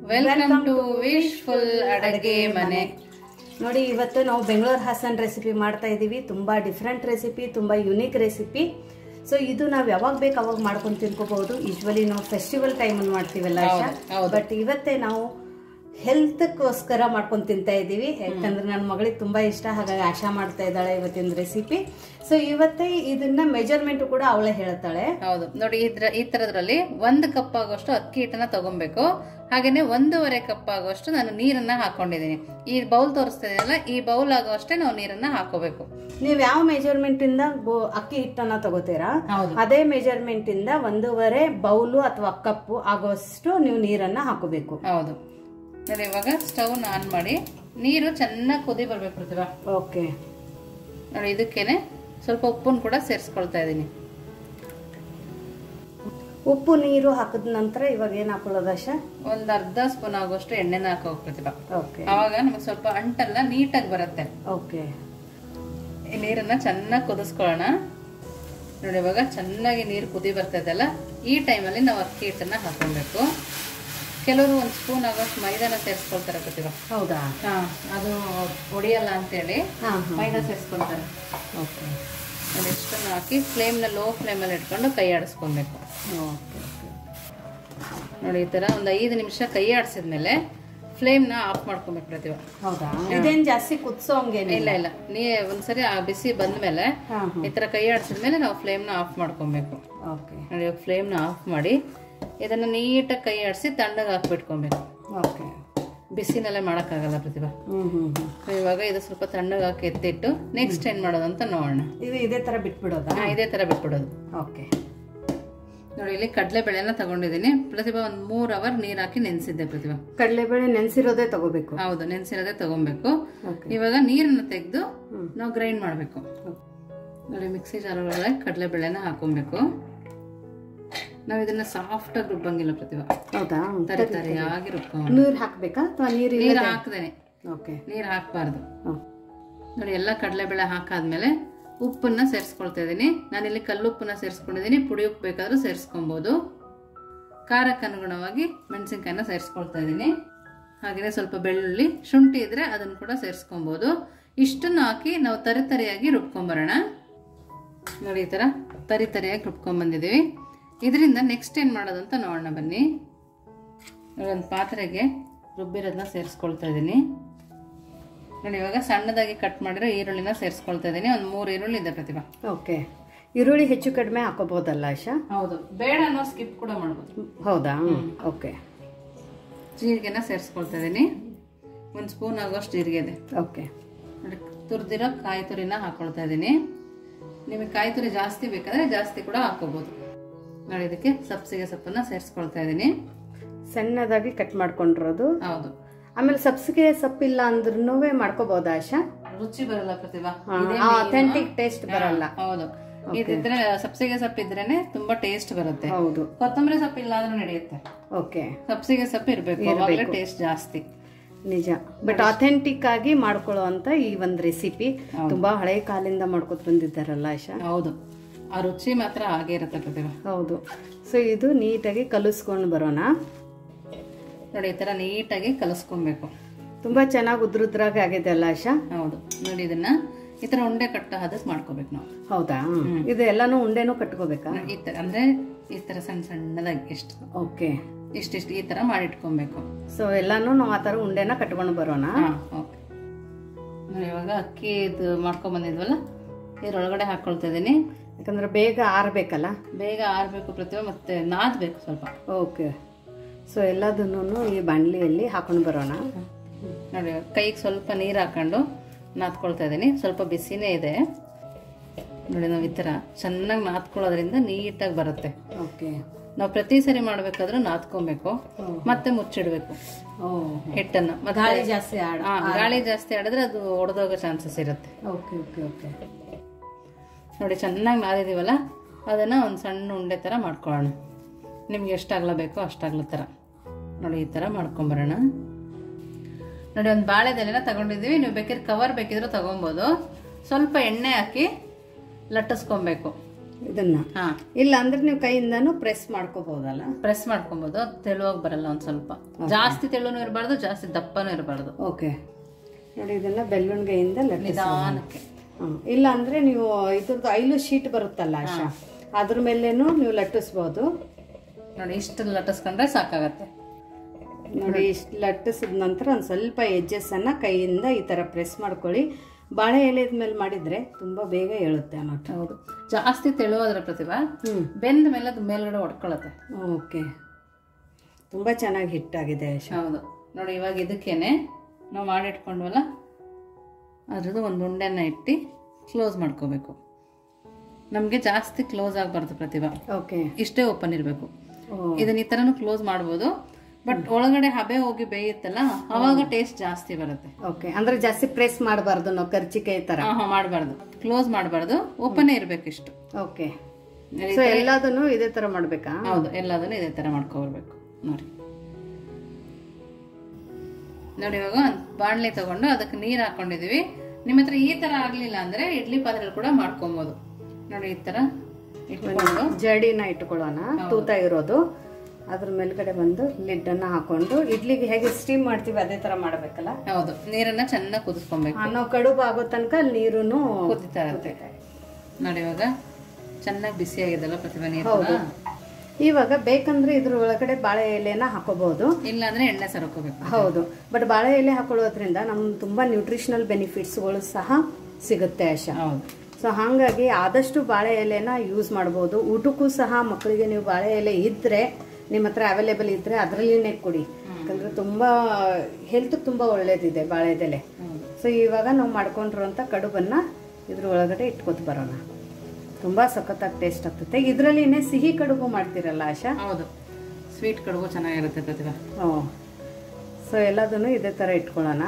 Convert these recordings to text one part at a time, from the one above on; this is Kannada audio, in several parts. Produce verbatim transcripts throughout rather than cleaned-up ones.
ವೆಲ್ಕಮ್ ಟು ವಿಶ್ಫುಲ್ ಅಡುಗೆ ಮನೆ. ನೋಡಿ, ಇವತ್ತು ನಾವು ಬೆಂಗಳೂರು ಹಾಸನ್ ರೆಸಿಪಿ ಮಾಡ್ತಾ ಇದೀವಿ. ತುಂಬಾ ಡಿಫ್ರೆಂಟ್ ರೆಸಿಪಿ, ತುಂಬಾ ಯುನೀಕ್ ರೆಸಿಪಿ. ಸೊ ಇದು ನಾವು ಯಾವಾಗ ಬೇಕು ಅವಾಗ ಮಾಡ್ಕೊಂಡು ತಿನ್ಕೋಬಹುದು. ಯೂಶ್ವಲಿ ನಾವು ಫೆಸ್ಟಿವಲ್ ಟೈಮಲ್ಲಿ ಮಾಡ್ತೀವಲ್ಲ, ಬಟ್ ಇವತ್ತೇ ನಾವು ಹೆಲ್ತ್ಗೋಸ್ಕರ ಮಾಡ್ಕೊಂಡು ತಿಂತಾ ಇದ್ದೀವಿ. ಯಾಕಂದ್ರೆ ನನ್ನ ಮಗಳಿಗೆ ತುಂಬಾ ಇಷ್ಟ, ಹಾಗಾಗಿ ಆಶಾ ಮಾಡ್ತಾ ಇದ್ದಾಳೆ ಇವತ್ತಿನ ರೆಸಿಪಿ. ಸೊ ಇವತ್ತೇ ಇದನ್ನ ಮೆಜರ್ಮೆಂಟ್ ಕೂಡ ಅವಳೇ ಹೇಳ್ತಾಳೆ. ಹೌದು ನೋಡಿ, ಇದ್ರ ಈ ತರದ್ರಲ್ಲಿ ಒಂದು ಕಪ್ ಆಗೋಷ್ಟು ಅಕ್ಕಿ ಹಿಟ್ಟನ್ನ ತಗೊಬೇಕು. ಹಾಗೇನೆ ಒಂದೂವರೆ ಕಪ್ ಆಗುವಷ್ಟು ನಾನು ನೀರನ್ನ ಹಾಕೊಂಡಿದ್ದೀನಿ. ಈ ಬೌಲ್ ತೋರಿಸ್ತಾ ಇದೆಯಲ್ಲ, ಈ ಬೌಲ್ ಆಗುವಷ್ಟೇ ನಾವು ನೀರನ್ನ ಹಾಕೋಬೇಕು. ನೀವ್ ಯಾವ ಮೆಜರ್ಮೆಂಟ್ ಇಂದ ಅಕ್ಕಿ ಹಿಟ್ಟನ್ನ ತಗೋತೀರಾ, ಅದೇ ಮೆಜರ್ಮೆಂಟ್ ಇಂದ ಒಂದೂವರೆ ಬೌಲು ಅಥವಾ ಕಪ್ಪು ಆಗುವಷ್ಟು ನೀವು ನೀರನ್ನ ಹಾಕೋಬೇಕು. ಹೌದು ನೋಡಿ, ಇವಾಗ ಸ್ಟವ್ ಆನ್ ಮಾಡಿ ನೀರು ಚೆನ್ನಾಗಿ ಕುದಿ ಬರ್ಬೇಕು ಪ್ರತಿಭಾ. ಓಕೆ ನೋಡಿ, ಇದಕ್ಕೇನೆ ಸ್ವಲ್ಪ ಉಪ್ಪನ್ನು ಕೂಡ ಸೇರಿಸ್ಕೊಳ್ತಾ ಇದ್ದೀನಿ. ಉಪ್ಪು ನೀರು ಹಾಕಿದ ನಂತರ ಇವಾಗ ಏನ್ ಹಾಕೊಳ್ಳೋದು ಆಶಾ? ಒಂದ್ ಅರ್ಧ ಸ್ಪೂನ್ ಆಗುವಷ್ಟು ಎಣ್ಣೆನ ಹಾಕೋಕ್ ಪ್ರತಿಭಾ. ಓಕೆ, ಅವಾಗ ನಮಗೆ ಸ್ವಲ್ಪ ಅಂಟೆಲ್ಲ ನೀಟಾಗಿ ಬರುತ್ತೆ. ಓಕೆ, ಈ ನೀರನ್ನ ಚೆನ್ನಾಗಿ ಕುದಿಸ್ಕೊಳ್ಳೋಣ. ನೋಡಿ, ಇವಾಗ ಚೆನ್ನಾಗಿ ನೀರು ಕುದಿ ಬರ್ತಾ ಇದೆಲ್ಲ, ಈ ಟೈಮಲ್ಲಿ ನಾವು ಅಕ್ಕಿ ಹಿಟ್ಟನ್ನ ಹಾಕೊಬೇಕು. ಕೆಲವರು ಒಂದು ಸ್ಪೂನ್ ಆಗೋಷ್ಟು ಮೈದಾನ ಸೇರಿಸ್ಕೊಳ್ತಾರೆ ಪ್ರತಿಭಾ. ಹೌದಾ? ಹಾ, ಅದು ಹೊಡಿಯಲ್ಲ ಅಂತೇಳಿ ಮೈದಾ ಸೇರಿಸ್ಕೊಳ್ತಾರೆ. ಓಕೆ, ನೋಡಿ ಇಷ್ಟನ್ನು ಹಾಕಿ ಫ್ಲೇಮ್ನ ಲೋ ಫ್ಲೇಮಲ್ಲಿ ಇಟ್ಕೊಂಡು ಕೈ ಆಡಿಸ್ಕೊಬೇಕು. ನೋಡಿ, ಈ ತರ ಒಂದು ಐದು ನಿಮಿಷ ಕೈ ಆಡಿಸಿದ್ಮೇಲೆ ಫ್ಲೇಮ್ನ ಆಫ್ ಮಾಡ್ಕೊಬೇಕು ಪ್ರತಿಭಾ. ಹೌದಾ? ಇದೇನ್ ಜಾಸ್ತಿ ಕುದಿಸೋಂಗೇನಿಲ್ಲ? ಇಲ್ಲ ಇಲ್ಲ, ನೀ ಒಂದ್ಸರಿ ಆ ಬಿಸಿ ಬಂದ್ಮೇಲೆ ಈ ತರ ಕೈ ಆಡಿಸಿದ್ಮೇಲೆ ನಾವು ಫ್ಲೇಮ್ನ ಆಫ್ ಮಾಡ್ಕೊಬೇಕು. ಓಕೆ ನೋಡಿ, ಫ್ಲೇಮ್ನ ಆಫ್ ಮಾಡಿ ಇದನ್ನ ನೀಟಾಗಿ ಕೈ ಆಡಿಸಿ ತಣ್ಣಗೆ ಹಾಕ್ಬಿಟ್ಕೊಬೇಕು. ಓಕೆ, ಬಿಸಿನಲ್ಲೇ ಮಾಡೋಕ್ಕಾಗಲ್ಲ ಪ್ರತಿಭಾ. ಇವಾಗ ಇದು ಸ್ವಲ್ಪ ತಣ್ಣಗೆ ಹಾಕಿ ಎತ್ತಿಟ್ಟು ನೆಕ್ಸ್ಟ್ ಏನ್ ಮಾಡೋದು ಅಂತ ನೋಡೋಣ. ಇದು ಇದೇ ತರ ಬಿಟ್ಬಿಡೋದಾ? ಇದೇ ತರ ಬಿಟ್ಬಿಡೋದು. ಓಕೆ ನೋಡಿ, ಇಲ್ಲಿ ಕಡಲೆಬೇಳೆನ ತಗೊಂಡಿದ್ದೀನಿ ಪ್ರತಿಭಾ. ಒಂದ್ ಮೂರ್ ಅವರ್ ನೀರ್ ಹಾಕಿ ನೆನ್ಸಿದ್ದೆ ಪ್ರತಿಭಾ. ಕಡಲೆಬೇಳೆ ನೆನ್ಸಿರೋದೇ ತಗೋಬೇಕು? ಹೌದು, ನೆನ್ಸಿರೋದೇ ತಗೊಬೇಕು. ಇವಾಗ ನೀರನ್ನ ತೆಗೆದು ನಾವು ಗ್ರೈಂಡ್ ಮಾಡ್ಬೇಕು. ನೋಡಿ, ಮಿಕ್ಸಿ ಜಾರ್ ಒಳಗೆ ಕಡಲೆಬೇಳೆನ ಹಾಕೊಬೇಕು. ನಾವ್ ಇದನ್ನ ಸಾಫ್ಟ್ ಆಗಿ ರುಬ್ಬಂಗಿಲ್ಲ ಪ್ರತಿಭಾ. ಹೌದಾ? ತರಿ ತರಿಯಾಗಿ ರುಬ್ಕೊಂಡು. ನೀರ್ ಹಾಕ್ಬೇಕಾ ಅಥವಾ ನೀರ್ ನೀರ್ ಹಾಕ್ದೇನೆ? ಓಕೆ, ನೀರ್ ಹಾಕ್ಬಾರ್ದು. ನೋಡಿ, ಎಲ್ಲ ಕಡಲೆಬೇಳೆ ಹಾಕಾದ್ಮೇಲೆ ಉಪ್ಪನ್ನ ಸೇರಿಸ್ಕೊಳ್ತಾ ಇದ್ದೀನಿ. ನಾನಿಲ್ಲಿ ಕಲ್ಲುಪ್ಪನ್ನ ಸೇರಿಸ್ಕೊಂಡಿದ್ದೀನಿ. ಪುಡಿ ಉಪ್ಪು ಬೇಕಾದ್ರೂ ಸೇರಿಸ್ಕೊಬಹುದು. ಖಾರಕ್ಕೆ ಅನುಗುಣವಾಗಿ ಮೆಣಸಿನ್ಕಾಯಿನ ಸೇರಿಸ್ಕೊಳ್ತಾ ಇದ್ದೀನಿ. ಹಾಗೆಯೇ ಸ್ವಲ್ಪ ಬೆಳ್ಳುಳ್ಳಿ, ಶುಂಠಿ ಇದ್ರೆ ಅದನ್ನು ಕೂಡ ಸೇರಿಸ್ಕೊಬಹುದು. ಇಷ್ಟನ್ನು ಹಾಕಿ ನಾವು ತರಿ ತರಿಯಾಗಿ ರುಬ್ಕೊಂಬರೋಣ. ನೋಡಿ, ಈ ತರ ತರಿ ತರಿಯಾಗಿ ರುಬ್ಕೊಂಡ್ ಬಂದಿದ್ದೀವಿ. ಇದರಿಂದ ನೆಕ್ಸ್ಟ್ ಏನ್ ಮಾಡೋದು ಅಂತ ನೋಡೋಣ ಬನ್ನಿ. ಒಂದು ಪಾತ್ರೆಗೆ ರುಬ್ಬಿರೋದನ್ನ ಸೇರಿಸ್ಕೊಳ್ತಾ ಇದ್ದೀನಿ. ನೋಡಿ, ಇವಾಗ ಸಣ್ಣದಾಗಿ ಕಟ್ ಮಾಡಿರೋ ಈರುಳ್ಳಿನ ಸೇರಿಸ್ಕೊಳ್ತಾ ಇದ್ದೀನಿ. ಒಂದು ಮೂರು ಈರುಳ್ಳಿ ಇದೆ ಪ್ರತಿಭಾ. ಓಕೆ, ಈರುಳ್ಳಿ ಹೆಚ್ಚು ಕಡಿಮೆ ಹಾಕೋಬಹುದಲ್ಲ ಆಶಾ? ಹೌದು, ಬೇಡ ಅನ್ನೋ ಸ್ಕಿಪ್ ಕೂಡ ಮಾಡ್ಬೋದು. ಹೌದಾ? ಓಕೆ, ಜೀರಿಗೆನ ಸೇರಿಸ್ಕೊಳ್ತಾ ಇದ್ದೀನಿ. ಒಂದು ಸ್ಪೂನ್ ಆಗೋಷ್ಟು ಜೀರಿಗೆ ಇದೆ. ಓಕೆ, ನೋಡಿ, ತುರಿದಿರೋ ಕಾಯಿ ತುರಿನ ಹಾಕೊಳ್ತಾ ಇದ್ದೀನಿ. ನಿಮಗೆ ಕಾಯಿ ತುರಿ ಜಾಸ್ತಿ ಬೇಕಾದ್ರೆ ಜಾಸ್ತಿ ಕೂಡ ಹಾಕೋಬಹುದು. ನೋಡಿ, ಇದಕ್ಕೆ ಸಬ್ಸಿಗೆ ಸೊಪ್ಪನ್ನ ಸೇರಿಸ್ಕೊಳ್ತಾ ಇದ್ದೀನಿ. ಸಣ್ಣದಾಗಿ ಕಟ್ ಮಾಡ್ಕೊಂಡಿರೋದು. ಹೌದು. ಆಮೇಲೆ ಸಬ್ಸಿಗೆ ಸೊಪ್ಪಿಲ್ಲ ಅಂದ್ರೂ ಮಾಡ್ಕೋಬಹುದಾ ಆಶಾ? ರುಚಿ ಬರಲ್ಲ ಪ್ರತಿಭಾ, ಅಥೆಂಟಿಕ್ ಟೇಸ್ಟ್ ಬರಲ್ಲ. ಹೌದು, ಇದ್ರೆ ಸಬ್ಸಿಗೆ ಸೊಪ್ಪು ಇದ್ರೇನೆ ತುಂಬಾ ಟೇಸ್ಟ್ ಬರುತ್ತೆ. ಹೌದು, ಕೊತ್ತಂಬರಿ ಸೊಪ್ಪು ಇಲ್ಲ ಆದ್ರೂ ನಡೆಯುತ್ತೆ. ಓಕೆ, ಸಬ್ಸಿಗೆ ಸೊಪ್ಪು ಇರ್ಬೇಕು, ಟೇಸ್ಟ್ ಜಾಸ್ತಿ. ನಿಜ. ಬಟ್ ಅಥೆಂಟಿಕ್ ಆಗಿ ಮಾಡ್ಕೊಳ್ಳೋ ಅಂತ ಈ ಒಂದ್ ರೆಸಿಪಿ ತುಂಬಾ ಹಳೆ ಕಾಲಿಂದ ಮಾಡ್ಕೊತ ಬಂದಿದ್ದಾರಲ್ಲ ಆಶಾ? ಹೌದು, ಆ ರುಚಿ ಮಾತ್ರ ಹಾಗೆ ಇರುತ್ತೆ ಪ್ರತಿಭಾ. ಹೌದು. ಸೊ ಇದು ನೀಟಾಗಿ ಕಲಿಸ್ಕೊಂಡು ಬರೋಣ. ನೋಡಿ, ಈ ತರ ನೀಟಾಗಿ ಕಲಿಸ್ಕೊಬೇಕು. ತುಂಬಾ ಚೆನ್ನಾಗಿ ಉದ್ರುದ್ರಾಗ ಆಗಿದೆ ಅಲ್ಲ ಆಶಾ? ಹೌದು. ನೋಡಿ, ಇದನ್ನ ಈ ತರ ಉಂಡೆ ಕಟ್ಟ ಹದಕ್ ಮಾಡ್ಕೋಬೇಕು ನಾವು. ಹೌದಾ? ಇದು ಎಲ್ಲಾನು ಉಂಡೆನೂ ಕಟ್ಕೋಬೇಕಾ? ಈ ತರ ಅಂದ್ರೆ ಈ ತರ ಸಣ್ಣ ಸಣ್ಣದಾಗಿ ಎಷ್ಟು. ಓಕೆ, ಇಷ್ಟಿಷ್ಟು ಈ ತರ ಮಾಡಿಟ್ಕೊಬೇಕು. ಸೊ ಎಲ್ಲಾನು ನಾವು ಆ ತರ ಉಂಡೆನ ಕಟ್ಕೊಂಡು ಬರೋಣ. ಓಕೆ. ನೋಡಿ, ಇವಾಗ ಅಕ್ಕಿ ಇದು ಮಾಡ್ಕೊಂಡ್ ಬಂದಿದ್ವಲ್ಲ, ಇದ್ರೊಳಗಡೆ ಹಾಕೊಳ್ತಾ ಇದೀನಿ. ಯಾಕಂದ್ರೆ ಬೇಗ ಆರ್ಬೇಕಲ್ಲ? ಬೇಗ ಆರ್ಬೇಕು ಪ್ರತಿಭಾ, ಮತ್ತೆ ನಾದ್ಬೇಕು ಸ್ವಲ್ಪ. ಓಕೆ, ಸೊ ಎಲ್ಲದನ್ನು ಈ ಬಾಣಲಿಯಲ್ಲಿ ಹಾಕೊಂಡು ಬರೋಣ. ನೋಡಿ, ಕೈಗೆ ಸ್ವಲ್ಪ ನೀರು ಹಾಕೊಂಡು ನಾದ್ಕೊಳ್ತಾ ಇದ್ದೀನಿ. ಸ್ವಲ್ಪ ಬಿಸಿನೇ ಇದೆ. ನೋಡಿ, ನಾವು ಈ ತರ ಚೆನ್ನಾಗಿ ನಾದ್ಕೊಳ್ಳೋದ್ರಿಂದ ನೀಟಾಗಿ ಬರುತ್ತೆ. ಓಕೆ, ನಾವು ಪ್ರತಿ ಸರಿ ಮಾಡ್ಬೇಕಾದ್ರೂ ನಾದ್ಕೊಬೇಕು, ಮತ್ತೆ ಮುಚ್ಚಿಡ್ಬೇಕು ಹಿಟ್ಟನ್ನು. ಗಾಳಿ ಜಾಸ್ತಿ ಗಾಳಿ ಜಾಸ್ತಿ ಆಡಿದ್ರೆ ಅದು ಒಡೆದೋಗೋ ಚಾನ್ಸಸ್ ಇರುತ್ತೆ. Okay okay okay. ನೋಡಿ, ಚೆನ್ನಾಗಿ ನಾದಿದೀವಲ್ಲ, ಅದನ್ನ ಒಂದು ಸಣ್ಣ ಉಂಡೆ ತರ ಮಾಡ್ಕೊಳ್ಳೋಣ. ನಿಮ್ಗೆ ಎಷ್ಟಾಗ್ಲ ಬೇಕೋ ಅಷ್ಟಾಗ್ಲ ತರ. ನೋಡಿ, ಈ ತರ ಮಾಡ್ಕೊಂಬರೋಣ. ನೋಡಿ, ಒಂದು ಬಾಳೆದೆಲೆನ ತಗೊಂಡಿದ್ದೀವಿ. ನೀವು ಬೇಕಿದ್ರೆ ಕವರ್ ಬೇಕಿದ್ರೆ ತಗೊಬೋದು. ಸ್ವಲ್ಪ ಎಣ್ಣೆ ಹಾಕಿ ಲಟ್ಟಿಸ್ಕೊಬೇಕು. ಇದನ್ನ ಹಾ ಇಲ್ಲ ಅಂದ್ರೆ ನೀವು ಕೈಯಿಂದಾನು ಪ್ರೆಸ್ ಮಾಡ್ಕೋಬಹುದಲ್ಲ? ಪ್ರೆಸ್ ಮಾಡ್ಕೊಬೋದು. ತೆಳುವಾಗಿ ಬರಲ್ಲ, ಒಂದ್ ಸ್ವಲ್ಪ ಜಾಸ್ತಿ ತೆಳುನೂ ಇರಬಾರ್ದು, ಜಾಸ್ತಿ ದಪ್ಪನೂ ಇರಬಾರ್ದು. ಓಕೆ ನೋಡಿ, ಇದನ್ನ ಬೆಳ್ಳುಣ್ಗೆಯಿಂದ ನಿಧಾನಕ್ಕೆ. ಇಲ್ಲ ಅಂದ್ರೆ ನೀವು ಇದ್ರದ್ದು ಐಲು ಶೀಟ್ ಬರುತ್ತಲ್ಲ ಆಶಾ, ಅದ್ರ ಮೇಲೇನು ನೀವು ಲಟ್ಟಿಸ್ಬೋದು. ನೋಡಿ ಇಷ್ಟು ಲಟ್ಟಿಸ್ಕೊಂಡ್ರೆ ಸಾಕಾಗತ್ತೆ. ನೋಡಿ ಇಷ್ಟು ಲಟ್ಟಿಸಿದ ನಂತರ ಒಂದು ಸ್ವಲ್ಪ ಎಡ್ಜಸ್ ಅನ್ನ ಕೈಯಿಂದ ಈ ತರ ಪ್ರೆಸ್ ಮಾಡ್ಕೊಳ್ಳಿ. ಬಾಳೆ ಎಲೆದ ಮೇಲೆ ಮಾಡಿದ್ರೆ ತುಂಬಾ ಬೇಗ ಹೇಳುತ್ತೆ ಅನ್ನೋದು. ಹೌದು, ಜಾಸ್ತಿ ತೆಳುವಾದ್ರೆ ಪ್ರತಿಭಾ ಬೆಂದ ಮೇಲೆ ಅದು ಮೇಲ್ಗಡೆ ಹೊಡ್ಕೊಳ್ಳುತ್ತೆ. ಓಕೆ, ತುಂಬಾ ಚೆನ್ನಾಗಿ ಹಿಟ್ಟಾಗಿದೆ ಆಶಾ. ಹೌದು ನೋಡಿ, ಇವಾಗ ಇದಕ್ಕೇನೆ ನಾವು ಮಾಡಿಟ್ಕೊಂಡ್ವಲ್ಲ ಅದ್ರದ್ದು ಒಂದು ಉಂಡೆನ ಇಟ್ಟು ಕ್ಲೋಸ್ ಮಾಡ್ಕೋಬೇಕು. ನಮಗೆ ಜಾಸ್ತಿ ಕ್ಲೋಸ್ ಆಗಬಾರ್ದು ಪ್ರತಿಭಾ. ಓಕೆ, ಇಷ್ಟೇ ಓಪನ್ ಇರಬೇಕು. ಇದನ್ನ ಈ ಥರನೂ ಕ್ಲೋಸ್ ಮಾಡ್ಬೋದು, ಬಟ್ ಒಳಗಡೆ ಹಬೆ ಹೋಗಿ ಬೇಯುತ್ತಲ್ಲ ಅವಾಗ ಟೇಸ್ಟ್ ಜಾಸ್ತಿ ಬರುತ್ತೆ. ಓಕೆ, ಅಂದ್ರೆ ಜಾಸ್ತಿ ಪ್ರೆಸ್ ಮಾಡಬಾರ್ದು, ನಾವು ಕರ್ಚಿಕಾಯಿ ತರ ಮಾಡಬಾರ್ದು, ಕ್ಲೋಸ್ ಮಾಡಬಾರ್ದು, ಓಪನ್ ಇರಬೇಕು ಇಷ್ಟು. ಓಕೆ, ಸೊ ಎಲ್ಲದನ್ನು ಇದೇ ತರ ಮಾಡ್ಬೇಕಾ? ಹೌದು, ಎಲ್ಲದನ್ನು ಇದೇ ತರ ಮಾಡ್ಕೊಬರ್ಬೇಕು. ನೋಡಿ ನೋಡಿ ಇವಾಗ ಒಂದು ಬಾಣಲೆ ತಗೊಂಡು ಅದಕ್ಕೆ ನೀರು ಹಾಕೊಂಡಿದೀವಿ. ನಿಮ್ಮ ಹತ್ರ ಈ ತರ ಆಗ್ಲಿಲ್ಲ ಅಂದ್ರೆ ಇಡ್ಲಿ ಪಾತ್ರೆ ಕೂಡ ಮಾಡ್ಕೊಬಹುದು. ನೋಡಿ ಈ ತರ ಇಟ್ಕೊಂಡು ಜಡಿನ ಇಟ್ಕೊಳ್ಳೋಣ, ತೂತ ಇರೋದು. ಅದ್ರ ಮೇಲ್ಗಡೆ ಬಂದು ಲಿಡ್ ಅನ್ನ ಹಾಕೊಂಡು ಇಡ್ಲಿಗೆ ಹೇಗೆ ಸ್ಟೀಮ್ ಮಾಡ್ತೀವಿ ಅದೇ ತರ ಮಾಡ್ಬೇಕಲ್ಲ? ಹೌದು, ನೀರನ್ನ ಚೆನ್ನಾಗಿ ಕುದಿಸ್ಕೊಬೇಕು. ನಾವು ಕಡುಬು ಆಗೋ ತನಕ ನೀರುನು ಕುದಿತಾ ಇರುತ್ತೆ. ನೋಡಿ ಇವಾಗ ಚೆನ್ನಾಗಿ ಬಿಸಿ ಆಗಿದೆಲ್ಲ ಪ್ರತಿಭಾ ನೀರು. ಇವಾಗ ಬೇಕಂದ್ರೆ ಇದ್ರ ಒಳಗಡೆ ಬಾಳೆ ಎಲೆನ ಹಾಕೋಬಹುದು, ಇಲ್ಲ ಅಂದ್ರೆ ಎಣ್ಣೆ ಸರ್ಕೋಬೇಕು. ಹೌದು, ಬಟ್ ಬಾಳೆ ಎಲೆ ಹಾಕೊಳ್ಳೋದ್ರಿಂದ ನಮ್ಗೆ ತುಂಬಾ ನ್ಯೂಟ್ರಿಷನಲ್ ಬೆನಿಫಿಟ್ಸ್ಗಳು ಸಹ ಸಿಗುತ್ತೆ ಆಶಾ. ಹೌದು, ಸೊ ಹಾಗಾಗಿ ಆದಷ್ಟು ಬಾಳೆ ಎಲೆನ ಯೂಸ್ ಮಾಡ್ಬೋದು. ಊಟಕ್ಕೂ ಸಹ ಮಕ್ಕಳಿಗೆ ನೀವು ಬಾಳೆ ಎಲೆ ಇದ್ರೆ ನಿಮ್ಮ ಹತ್ರ ಅವೈಲೇಬಲ್ ಇದ್ರೆ ಅದರಲ್ಲಿನೇ ಕೊಡಿ, ಯಾಕಂದ್ರೆ ತುಂಬಾ ಹೆಲ್ತ್ ತುಂಬಾ ಒಳ್ಳೇದಿದೆ ಬಾಳೆ ಎಲೆ. ಸೊ ಇವಾಗ ನಾವು ಮಾಡ್ಕೊಂಡಿರುವಂತ ಕಡುಬನ್ನ ಇದ್ರ ಒಳಗಡೆ ಇಟ್ಕೊತ ಬರೋಣ. ತುಂಬಾ ಸಖತ್ತಾಗಿ ಟೇಸ್ಟ್ ಆಗ್ತದೆ. ಇದ್ರಲ್ಲಿನೇ ಸಿಹಿ ಕಡುಬು ಮಾಡ್ತಿರಲ್ಲ ಆಶಾ? ಹೌದು, ಸ್ವೀಟ್ ಕಡುಬು ಚೆನ್ನಾಗಿರುತ್ತೆ ಪ್ರತಿಭಾ. ಓ, ಸೊ ಎಲ್ಲದನ್ನು ಇದೇ ತರ ಇಟ್ಕೊಳ್ಳೋಣ.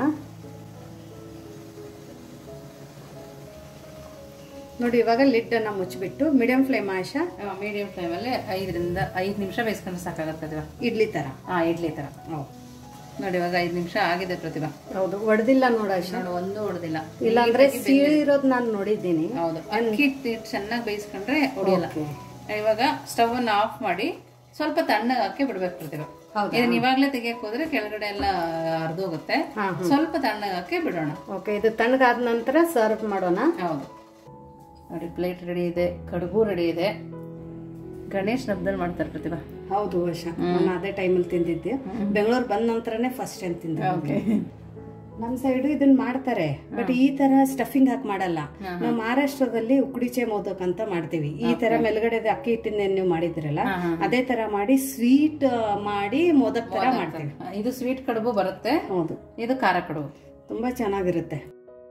ನೋಡಿ ಇವಾಗ ಲಿಡ್ ಅನ್ನ ಮುಚ್ಚಿಬಿಟ್ಟು ಮೀಡಿಯಂ ಫ್ಲೇಮ್ ಆಶಾ? ಮೀಡಿಯಂ ಫ್ಲೇಮ್ ಅಲ್ಲಿ ಐದರಿಂದ ಐದು ನಿಮಿಷ ಬೇಯಿಸ್ಕೊಂಡ್ರೆ ಸಾಕಾಗುತ್ತೆ ಇಡ್ಲಿ ತರ. ಹಾ, ಇಡ್ಲಿ ತರ. ನೋಡಿ ಇವಾಗ ಐದು ನಿಮಿಷ ಆಗಿದೆ ಪ್ರತಿಭಾ. ಹೌದು, ಹೊಡೆದಿಲ್ಲ ನೋಡ ಆಶಾ? ನೋಡು, ಒಂದು ಹೊಡೆದಿಲ್ಲ. ಇಲ್ಲ ಅಂದ್ರೆ ಸೀಳಿರೋದು ನಾನು ನೋಡಿದ್ದೀನಿ. ಹೌದು, ಅಕ್ಕಿ ಚೆನ್ನಾಗಿ ಬೇಯಿಸ್ಕೊಂಡ್ರೆ ಹೊಡೆಯಲ್ಲ. ಇವಾಗ ಸ್ಟವ್ ಅನ್ನ ಆಫ್ ಮಾಡಿ ಸ್ವಲ್ಪ ತಣ್ಣಗೆ ಹಾಕಿ ಬಿಡ್ಬೇಕು ಪ್ರತಿಭಾ. ಇದನ್ನ ಇವಾಗ್ಲೇ ತೆಗಿಯಕ್ ಹೋದ್ರೆ ಕೆಳಗಡೆ ಎಲ್ಲ ಅರ್ಧೋಗುತ್ತೆ. ಸ್ವಲ್ಪ ತಣ್ಣಗೆ ಹಾಕಿ ಬಿಡೋಣ. ಓಕೆ, ಇದು ತಣ್ಣಗಾದ ನಂತರ ಸರ್ವ್ ಮಾಡೋಣ. ಹೌದು ನೋಡಿ, ಪ್ಲೇಟ್ ರೆಡಿ ಇದೆ, ಕಡುಬು ರೆಡಿ ಇದೆ. ಗಣೇಶ್ ಹಬ್ಬದಲ್ಲಿ ಮಾಡ್ತಾರೆ ಪ್ರತಿಭಾ. ಹೌದು ಆಶಾ, ನಾನು ಅದೇ ಟೈಮಲ್ಲಿ ತಿಂದಿದ್ದೆ. ಬೆಂಗಳೂರು ಬಂದ ನಂತರನೇ ಫಸ್ಟ್ ಟೈಮ್ ತಿಂದೆ. ನಮ್ ಸೈಡ್ ಇದನ್ನ ಮಾಡ್ತಾರೆ, ಬಟ್ ಈ ತರ ಸ್ಟಫಿಂಗ್ ಹಾಕಿ ಮಾಡಲ್ಲ. ನಾವು ಮಹಾರಾಷ್ಟ್ರದಲ್ಲಿ ಉಕ್ಕುಡಿಚೆ ಮೋದಕ್ ಅಂತ ಮಾಡ್ತೀವಿ. ಈ ತರ ಮೇಲ್ಗಡೆ ಅಕ್ಕಿ ಹಿಟ್ಟಿನ ನೀವು ಮಾಡಿದ್ರಲ್ಲ ಅದೇ ತರ ಮಾಡಿ ಸ್ವೀಟ್ ಮಾಡಿ ಮೋದಕ್ ತರ ಮಾಡ್ತೀವಿ. ಇದು ಸ್ವೀಟ್ ಕಡುಬು ಬರುತ್ತೆ. ಹೌದು, ಇದು ಖಾರ ಕಡುಬು ತುಂಬಾ ಚೆನ್ನಾಗಿರುತ್ತೆ.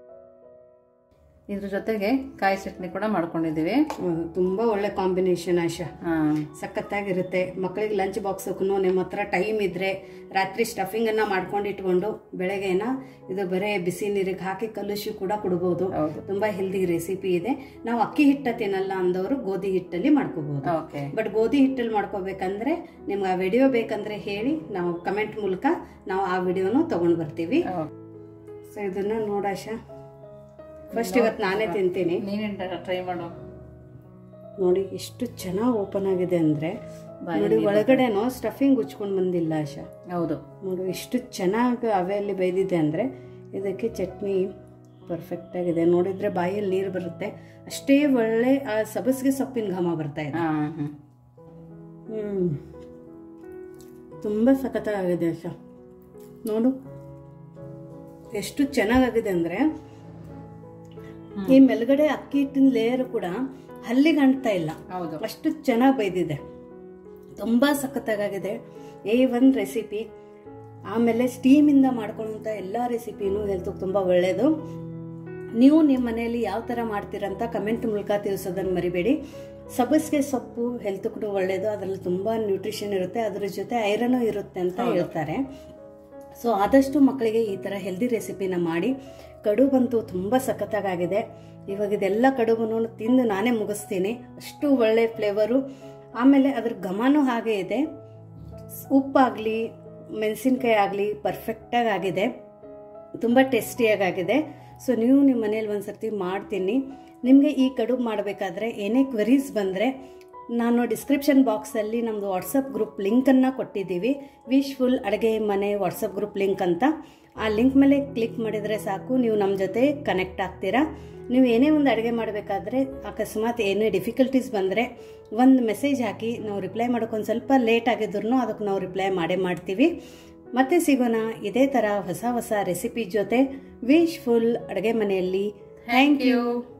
ಇದ್ರ ಜೊತೆಗೆ ಕಾಯಿ ಚಟ್ನಿ ಕೂಡ ಮಾಡ್ಕೊಂಡಿದೀವಿ. ತುಂಬಾ ಒಳ್ಳೆ ಕಾಂಬಿನೇಷನ್ ಆಶಾ, ಸಖತ್ತಾಗಿರುತ್ತೆ. ಮಕ್ಕಳಿಗೆ ಲಂಚ್ ಬಾಕ್ಸ್ ನಿಮ್ಮ ಹತ್ರ ಟೈಮ್ ಇದ್ರೆ ರಾತ್ರಿ ಸ್ಟಫಿಂಗ್ ಅನ್ನ ಮಾಡ್ಕೊಂಡು ಇಟ್ಕೊಂಡು ಬೆಳಗ್ಗೆನ ಇದು ಬರೇ ಬಿಸಿ ನೀರಿಗೆ ಹಾಕಿ ಕಲುಷಿ ಕೂಡ ಕೊಡಬಹುದು. ತುಂಬಾ ಹೆಲ್ದಿ ರೆಸಿಪಿ ಇದೆ. ನಾವು ಅಕ್ಕಿ ಹಿಟ್ಟ ತಿನ್ನಲ್ಲ ಅಂದವರು ಗೋಧಿ ಹಿಟ್ಟಲ್ಲಿ ಮಾಡ್ಕೋಬಹುದು. ಬಟ್ ಗೋಧಿ ಹಿಟ್ಟಲ್ಲಿ ಮಾಡ್ಕೋಬೇಕಂದ್ರೆ ನಿಮ್ಗೆ ಆ ವಿಡಿಯೋ ಬೇಕಂದ್ರೆ ಹೇಳಿ, ನಾವು ಕಮೆಂಟ್ ಮೂಲಕ ನಾವು ಆ ವಿಡಿಯೋನು ತಗೊಂಡ್ ಬರ್ತೀವಿ. ಸೊ ಇದನ್ನ ನೋಡಾಶಾ, ಫಸ್ಟ್ ಇವತ್ತು ನಾನೇ ತಿಂತೀನಿ. ಟ್ರೈ ಮಾಡು. ನೋಡಿ ಎಷ್ಟು ಚೆನ್ನಾಗಿ ಓಪನ್ ಆಗಿದೆ ಅಂದ್ರೆ, ನೋಡಿ ಒಳಗಡೆನೋ ಸ್ಟಫಿಂಗ್ ಉಚ್ಕೊಂಡ್ ಬಂದಿಲ್ಲ ಆಶಾ. ಹೌದು, ನೋಡಿ ಎಷ್ಟು ಚೆನ್ನಾಗಿ ಅವೆಯಲ್ಲಿ ಬೈದಿದೆ ಅಂದ್ರೆ. ಇದಕ್ಕೆ ಚಟ್ನಿ ಪರ್ಫೆಕ್ಟ್ ಆಗಿದೆ. ನೋಡಿದ್ರೆ ಬಾಯಲ್ಲಿ ನೀರು ಬರುತ್ತೆ, ಅಷ್ಟೇ ಒಳ್ಳೆ ಆ ಸಬಸ್ಗೆ ಸೊಪ್ಪಿನ ಘಮ ಬರ್ತಾ ಇದೆ. ಹ್ಮ್ ತುಂಬಾ ಸಖತ್ತಾಗಿದೆ ಆಶಾ. ನೋಡು ಎಷ್ಟು ಚೆನ್ನಾಗಿದೆ ಅಂದ್ರೆ, ಈ ಮೇಲ್ಗಡೆ ಅಕ್ಕಿ ಹಿಟ್ಟಿನ ಲೇಯರ್ ಕೂಡ ಹಲ್ಲಿಗೆ ಅಂಟ್ತಾ ಇಲ್ಲ, ಅಷ್ಟು ಚೆನ್ನಾಗಿ ಬೈದಿದೆ. ತುಂಬಾ ಸಖತ್ತಾಗಿದೆ. A one recipe. ಆಮೇಲೆ ಸ್ಟೀಮ್ ಇಂದ ಮಾಡ್ಕೊಳ್ಳುವಂತ ಎಲ್ಲಾ ರೆಸಿಪಿನೂ ಹೆಲ್ತ್ ತುಂಬಾ ಒಳ್ಳೇದು. ನೀವು ನಿಮ್ಮ ಮನೆಯಲ್ಲಿ ಯಾವ ತರ ಮಾಡ್ತೀರಂತ ಕಮೆಂಟ್ ಮೂಲಕ ತಿಳಿಸೋದನ್ನ ಮರಿಬೇಡಿ. ಸಬ್ಬಸಿಗೆ ಸೊಪ್ಪು ಹೆಲ್ತ್ ಕೂಡ ಒಳ್ಳೇದು, ಅದರಲ್ಲಿ ತುಂಬಾ ನ್ಯೂಟ್ರಿಷನ್ ಇರುತ್ತೆ, ಅದ್ರ ಜೊತೆ ಐರನ್ ಇರುತ್ತೆ ಅಂತ ಹೇಳ್ತಾರೆ. ಸೊ ಆದಷ್ಟು ಮಕ್ಕಳಿಗೆ ಈ ತರ ಹೆಲ್ದಿ ರೆಸಿಪಿನ ಮಾಡಿ. ಕಡುಬಂತೂ ತುಂಬಾ ಸಖತ್ತಾಗಿದೆ. ಇವಾಗ ಇದೆಲ್ಲ ಕಡುಬನ್ನು ತಿಂದು ನಾನೇ ಮುಗಿಸ್ತೀನಿ, ಅಷ್ಟು ಒಳ್ಳೆ ಫ್ಲೇವರು. ಆಮೇಲೆ ಅದ್ರ ಘಮನೂ ಹಾಗೆ ಇದೆ. ಉಪ್ಪಾಗ್ಲಿ ಮೆಣಸಿನ್ಕಾಯಿ ಆಗಲಿ ಪರ್ಫೆಕ್ಟಾಗಿ ಆಗಿದೆ, ತುಂಬ ಟೇಸ್ಟಿಯಾಗಿದೆ. ಸೊ ನೀವು ನಿಮ್ಮ ಮನೇಲಿ ಒಂದ್ಸರ್ತಿ ಮಾಡ್ತೀನಿ. ನಿಮಗೆ ಈ ಕಡುಬು ಮಾಡಬೇಕಾದ್ರೆ ಏನೇ ಕ್ವೆರೀಸ್ ಬಂದರೆ ನಾನು ಡಿಸ್ಕ್ರಿಪ್ಷನ್ ಬಾಕ್ಸಲ್ಲಿ ನಮ್ಮದು ವಾಟ್ಸಪ್ ಗ್ರೂಪ್ ಲಿಂಕನ್ನು ಕೊಟ್ಟಿದ್ದೀವಿ, ವಿಶ್ಫುಲ್ ಅಡುಗೆ ಮನೆ ವಾಟ್ಸಪ್ ಗ್ರೂಪ್ ಲಿಂಕ್ ಅಂತ. ಆ ಲಿಂಕ್ ಮೇಲೆ ಕ್ಲಿಕ್ ಮಾಡಿದರೆ ಸಾಕು, ನೀವು ನಮ್ಮ ಜೊತೆ ಕನೆಕ್ಟ್ ಆಗ್ತೀರಾ. ನೀವು ಏನೇ ಒಂದು ಅಡುಗೆ ಮಾಡಬೇಕಾದ್ರೆ ಅಕಸ್ಮಾತ್ ಏನೇ ಡಿಫಿಕಲ್ಟೀಸ್ ಬಂದರೆ ಒಂದು ಮೆಸೇಜ್ ಹಾಕಿ, ನಾವು ರಿಪ್ಲೈ ಮಾಡೋಕೆ ಒಂದು ಸ್ವಲ್ಪ ಲೇಟ್ ಆಗಿದ್ರು ಅದಕ್ಕೆ ನಾವು ರಿಪ್ಲೈ ಮಾಡೇ ಮಾಡ್ತೀವಿ. ಮತ್ತೆ ಸಿಗೋಣ ಇದೇ ಥರ ಹೊಸ ಹೊಸ ರೆಸಿಪಿ ಜೊತೆ ವಿಶ್ಫುಲ್ ಅಡುಗೆ ಮನೆಯಲ್ಲಿ. Thank you.